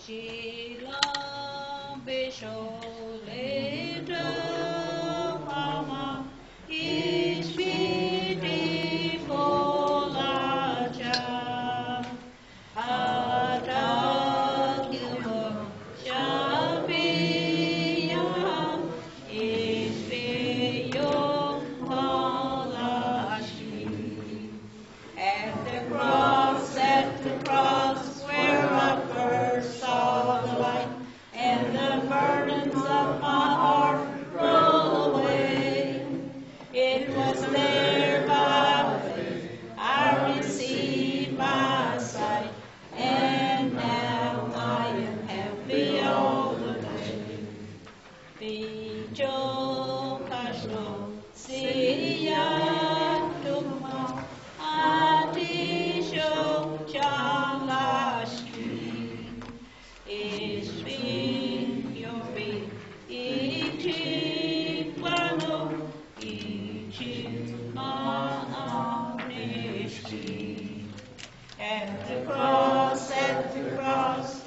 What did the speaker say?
Sheila Bisholeta Mama is beautiful aja Adagimo Shabia is Beyo Malashi at the cross where I first saw the light, and the burdens of my heart roll away. It was there by faith I received my sight, and now I am happy all the day. Bijo Kashno Siya Duma Adisho Chalashi Ishvi Yobi Ichi Wano Ichi Maanishki. At the cross,